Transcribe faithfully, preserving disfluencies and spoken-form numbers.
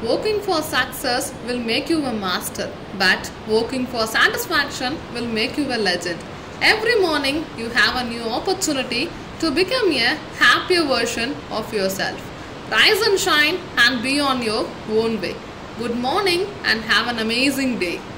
Working for success will make you a master, but working for satisfaction will make you a legend. Every morning you have a new opportunity to become a happier version of yourself. Rise and shine and be on your own way. Good morning and have an amazing day.